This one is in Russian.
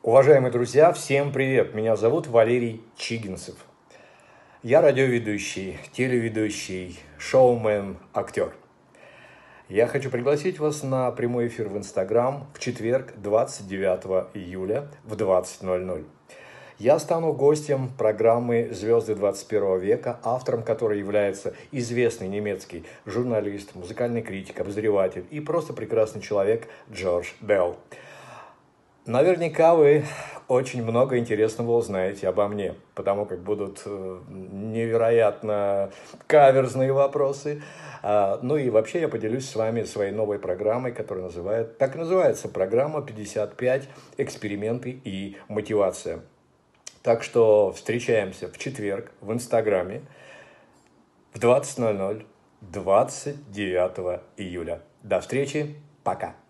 Уважаемые друзья, всем привет! Меня зовут Валерий Чигинцев. Я радиоведущий, телеведущий, шоумен, актер. Я хочу пригласить вас на прямой эфир в Инстаграм в четверг, 29 июля в 20:00. Я стану гостем программы «Звезды 21 века», автором которой является известный немецкий журналист, музыкальный критик, обозреватель и просто прекрасный человек Джордж Белл. Наверняка вы очень много интересного узнаете обо мне, потому как будут невероятно каверзные вопросы. Ну и вообще я поделюсь с вами своей новой программой, которая так и называется, программа 55 «Эксперименты и мотивация». Так что встречаемся в четверг в Инстаграме в 20:00 29 июля. До встречи, пока!